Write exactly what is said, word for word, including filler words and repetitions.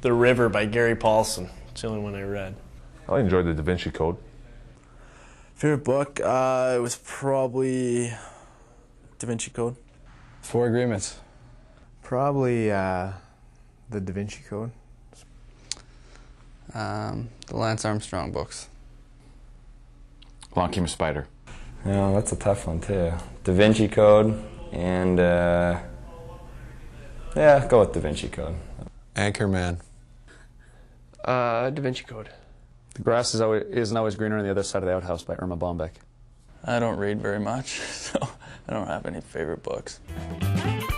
The River by Gary Paulson. It's the only one I read. I enjoyed the Da Vinci Code. Favorite book? Uh, it was probably Da Vinci Code. Four Agreements. Probably uh, the Da Vinci Code. Um, the Lance Armstrong books. Along Came a Spider. Yeah, that's a tough one too. Da Vinci Code and uh, yeah, go with Da Vinci Code. Anchorman. Uh, Da Vinci Code. The Grass is always, Isn't Always Greener on the Other Side of the Outhouse by Irma Bombeck. I don't read very much, so I don't have any favorite books.